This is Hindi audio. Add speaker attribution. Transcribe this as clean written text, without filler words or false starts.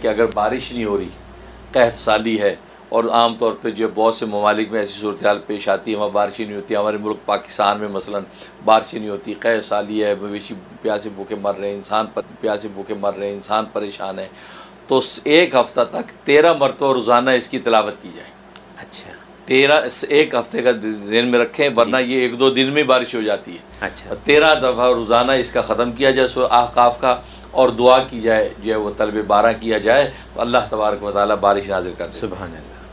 Speaker 1: कि अगर बारिश नहीं हो रही, कहत साली है, और आम तौर पे जो बहुत से ममालिक में ऐसी सूरत हाल पेश आती है, वहाँ बारिश नहीं होती। हमारे मुल्क पाकिस्तान में मसलन बारिश नहीं होती, कहत साली है, मवेशी प्यासे भूखे मर रहे हैं, प्यासे भूखे मर रहे हैं, इंसान परेशान है, तो एक हफ़्ता तक 13 मरतबा रोज़ाना इसकी तिलावत की जाए।
Speaker 2: अच्छा,
Speaker 1: 13 एक हफ्ते का ज़हन में रखें, वरना ये 1-2 दिन में बारिश हो जाती है।
Speaker 2: अच्छा,
Speaker 1: 13 दफ़ा रोज़ाना इसका ख़त्म किया जाए सूरह अहक़ाफ़ का, और दुआ की जाए, जो है वो तलब बारह किया जाए, तो अल्लाह तबारक व तआला बारिश नाज़िल कर दे।
Speaker 2: सुभान अल्लाह।